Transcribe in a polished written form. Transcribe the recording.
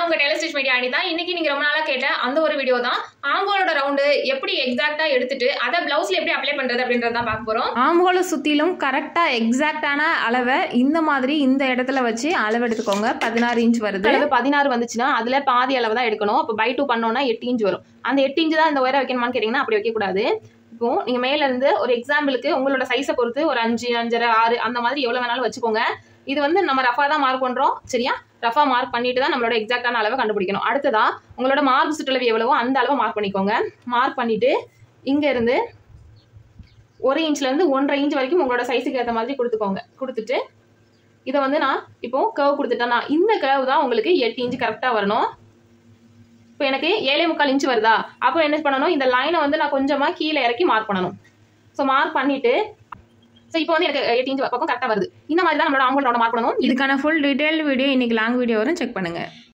நான் உங்க Taylor stitch media Anitha. இன்னைக்கு நீங்க ரொம்ப நாளா கேட்ட அந்த ஒரு வீடியோ தான் ஆம்கோலோட ரவுண்டு எப்படி எக்ஸாக்ட்டா எடுத்துட்டு அதை பிளவுஸ்ல எப்படி அப்ளை பண்றது அப்படின்றத தான் பார்க்க போறோம். ஆம்கோலை சுத்திலும் கரெக்டா எக்ஸாக்டான அளவை இந்த மாதிரி இந்த இடத்துல வச்சு அளவு எடுத்துக்கோங்க. 16 இன்ச் வருது. அளவு 16 வந்துச்சுன்னா அதுல பாதி அளவு தான் எடுக்கணும். அப்போ பை 2 பண்ணோம்னா 8 இன்ச் வரும். அந்த 8 இன்ச் தான் இந்த உயரம் வைக்கணுமான்னு கேட்டீங்கன்னா அப்படி வைக்கக்கூடாது. இப்போ நீங்க மேல இருந்து ஒரு எக்ஸாம்பிளுக்கு உங்களோட சைஸை பொறுத்து ஒரு 5, 5.5, 6 அந்த மாதிரி எவ்வளவு வேணாலும் வச்சுக்கோங்க. இது வந்து நம்ம ரஃபா தான் மார்க் பண்றோம், சரியா? ரஃபா மார்க் பண்ணிட்டு தான் நம்மளோட எக்ஸாக்டான அளவை கண்டுபிடிக்கணும். அடுத்ததா உங்களோட மார்பு சுற்றளவு எவ்வளவோ அந்த அளவை மார்க் பண்ணிக்கோங்க. மார்க் பண்ணிட்டு இங்க இருந்து 1 இன்ச்ல இருந்து 1.5 இன்ச் வரைக்கும் உங்களோட சைஸுக்கு ஏற்ற மாதிரி கொடுத்துக்கோங்க. கொடுத்துட்டு இதை வந்து நான் இப்போ கர்வ் கொடுத்துட்டேன்னா இந்த கர்வ் தான் உங்களுக்கு 8 இன்ச் கரெக்டா வரணும். இப்போ எனக்கு 7.25 இன்ச் வருதா? அப்போ என்ன பண்ணணும், இந்த லைனை வந்து நான் கொஞ்சமா கீழே இறக்கி மார்க் பண்ணணும். ஸோ மார்க் பண்ணிட்டு இப்போ வந்து எனக்கு 8 இன்ச் பக்கம் கரெக்டாக வருது. இந்த மாதிரி தான் நம்மளோட ஆம்கோல் ரவுண்டை மார்க் பண்ணணும். இதுக்கான ஃபுல் டீடைல் வீடியோ இன்னைக்கு லாங் வீடியோ வரும், செக் பண்ணுங்க.